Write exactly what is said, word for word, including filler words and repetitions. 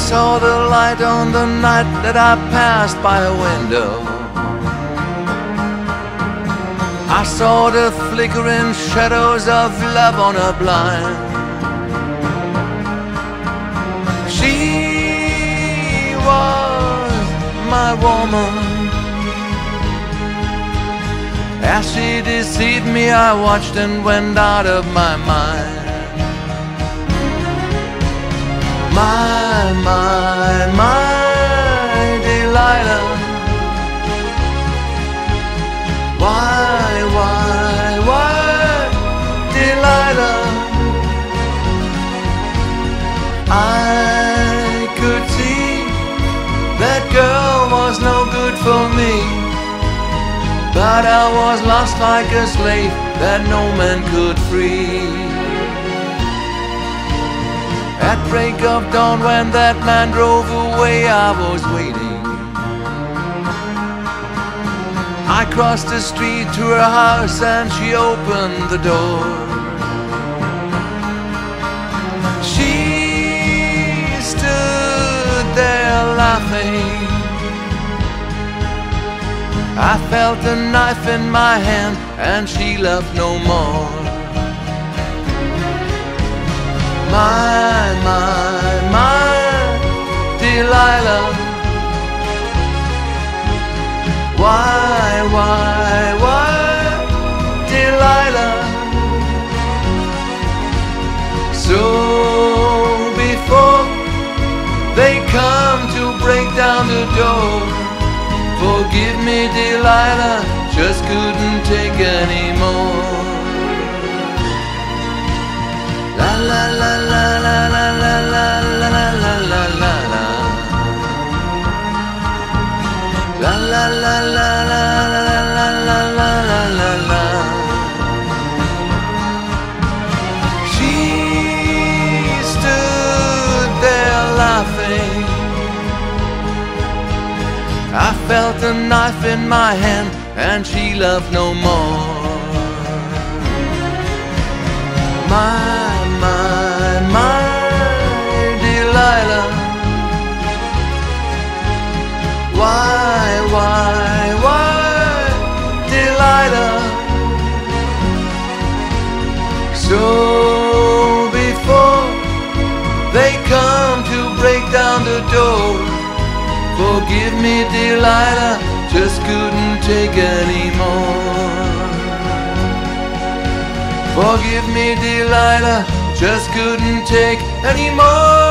saw the light on the night that I passed by a window. I saw the flickering shadows of love on a blind. She was my woman. As she deceived me, I watched and went out of my mind. My, my, my Delilah. Why, why, why Delilah? I could see that girl was no good for me, but I was lost like a slave that no man could free. At break of dawn, when that man drove away, I was waiting. I crossed the street to her house and she opened the door. She stood there laughing. I felt a knife in my hand and she laughed no more. My, my, my Delilah. Why, why, why Delilah? So before they come to break down the door, forgive me Delilah, just couldn't take anymore. La la la la la la la la la la la la la. La la la la la la la la la la la. She stood there laughing. I felt a knife in my hand and she laughed no more. My, my, my Delilah. Why, why, why Delilah? So before they come to break down the door, forgive me Delilah, just couldn't take anymore. Forgive me Delilah, just couldn't take anymore.